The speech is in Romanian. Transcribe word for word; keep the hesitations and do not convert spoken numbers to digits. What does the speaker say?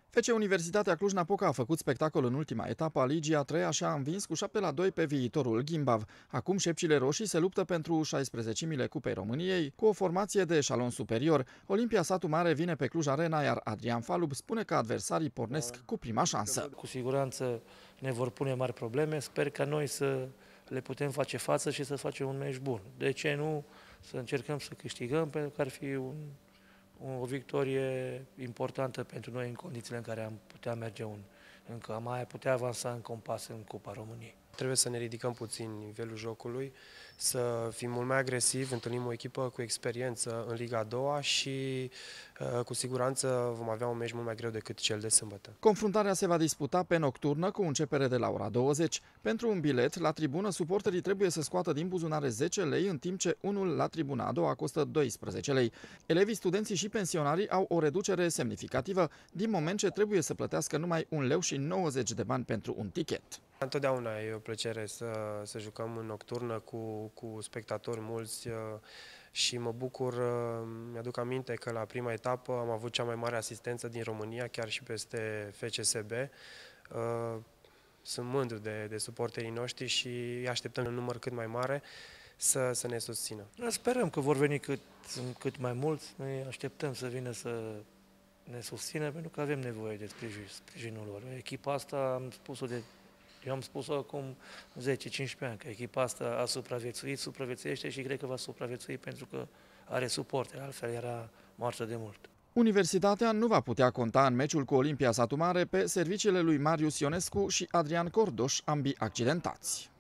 F C Universitatea Cluj-Napoca a făcut spectacol în ultima etapă a Ligii a treia și a învins cu șapte la doi pe viitorul Gimbav. Acum șepcile roșii se luptă pentru șaisprezecimile Cupei României cu o formație de eșalon superior. Olimpia Satu Mare vine pe Cluj Arena, iar Adrian Falub spune că adversarii pornesc cu prima șansă. Cu siguranță ne vor pune mari probleme, sper ca noi să le putem face față și să facem un meci bun. De ce nu să încercăm să câștigăm, pentru că ar fi un o victorie importantă pentru noi în condițiile în care am putea merge un, încă am mai putea avansa încă un pas în Cupa României. Trebuie să ne ridicăm puțin nivelul jocului, să fim mult mai agresivi, întâlnim o echipă cu experiență în Liga a doua și cu siguranță vom avea un meci mult mai greu decât cel de sâmbătă. Confruntarea se va disputa pe nocturnă cu începere de la ora douăzeci. Pentru un bilet la tribună, suporterii trebuie să scoată din buzunare zece lei, în timp ce unul la tribuna a doua costă doisprezece lei. Elevii, studenții și pensionarii au o reducere semnificativă, din moment ce trebuie să plătească numai un leu și nouăzeci de bani pentru un tichet. Întotdeauna e o plăcere să, să jucăm în nocturnă cu, cu spectatori mulți și mă bucur, mi-aduc aminte că la prima etapă am avut cea mai mare asistență din România, chiar și peste F C S B. Sunt mândru de, de suporterii noștri și îi așteptăm un număr cât mai mare să, să ne susțină. Sperăm că vor veni cât, cât mai mulți, noi așteptăm să vină să ne susțină, pentru că avem nevoie de sprijin, sprijinul lor. Echipa asta, am spus-o de Eu am spus-o acum zece cincisprezece ani, că echipa asta a supraviețuit, supraviețuiește și cred că va supraviețui pentru că are suporte, altfel era moartă de mult. Universitatea nu va putea conta în meciul cu Olimpia Satu Mare pe serviciile lui Marius Ionescu și Adrian Cordoș, ambii accidentați.